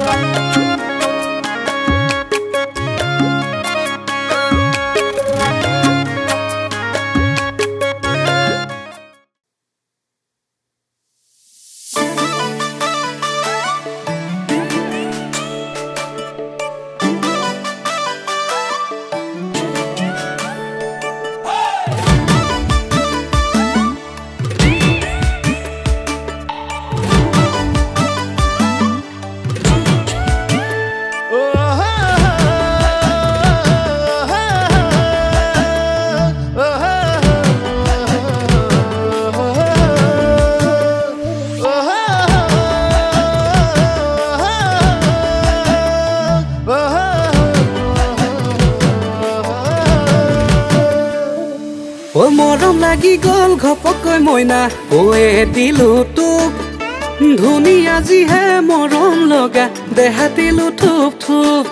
মৰম লাগি গল ঘপকৈ মইনা কয়ে দিলো তোক ধুনীয়া যিহে মৰম লগা দেহা দিলো থুপ থুপ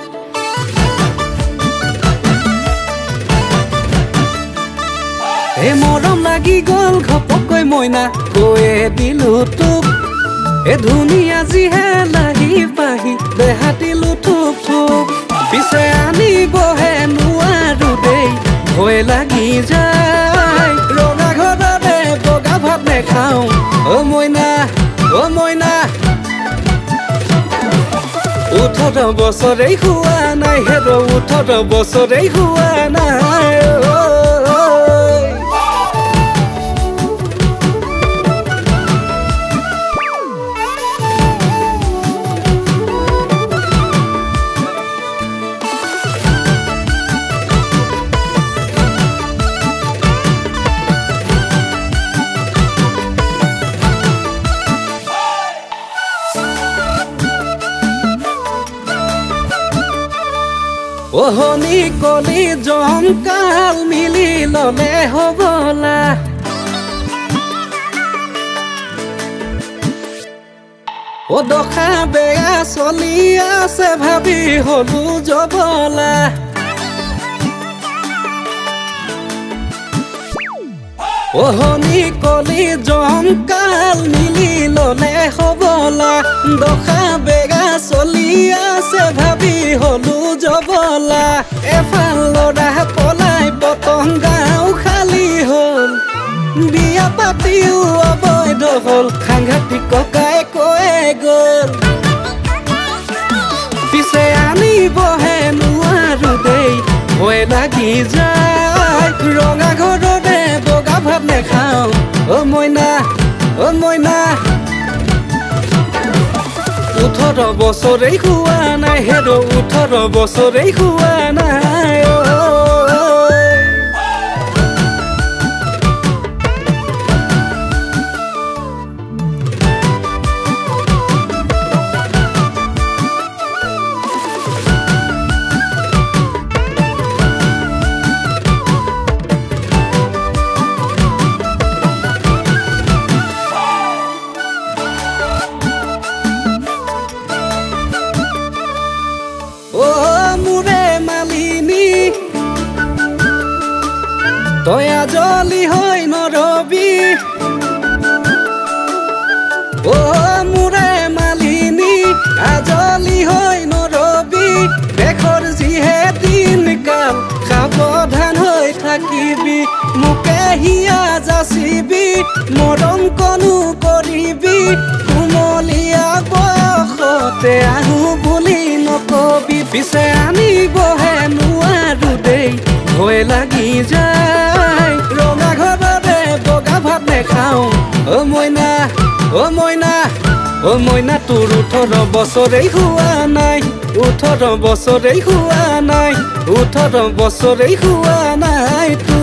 এ মৰম লাগি গল ঘপকৈ মইনা কয়ে দিলো তোক এ ধুনীয়া যিহে লাগি পাহি দেহা দিলো থুপ থুপ পিছে আনিবহে নোৱাৰো দেই ভয় লাগি যায় ৰঙা ঘৰতে বগা ভাত নেখাও অ মইনা 18 বছৰেই হোৱা নাই হেৰ 18 বছৰেই হোৱা নাই ওহনি কলি জমকাল মিলি ললে হবলা ও দখা বেয়া চলি আছে ভাবি হলু জবলা ওহনি কলি জমকাল মিলি ললে হবলা দখা বেয়া চলি আছে ভাবি হলু জবলা এফাল লৰা পলাই পতংগাও খালি হল বিয়া পাতিও অবৈধ হল সাংঘাতিক ককাই কয়ে গল পিছে আনিবহে নোৱাৰো দেই ভয় লাগি যায় ৰঙা ঘৰতে বগা ভাত নেখাও অ মইনা 18 বছৰেই হোৱা নাই হেৰ 18 বছৰেই হোৱা নাই তয়া জলি হৈ নৰবি ও মুৰে মালিনী আজলি হৈ নৰবি দেখৰ যিহে দিন কাল সাৱধান হৈ থাকিবি মুকে হিয়া যাচিবি মৰম কনো কৰিবি কুমলীয়া বয়সতে আহো বুলি নকবি পিছে আনিবহে নোৱাৰো দেই ভয় লাগি যায় ৰঙা ঘৰতে বগা ভাত নেখাও অ মইনা তোৰ 18 বছৰেই হোৱা নাই 18 বছৰেই হোৱা নাই 18 বছৰেই হোৱা নাই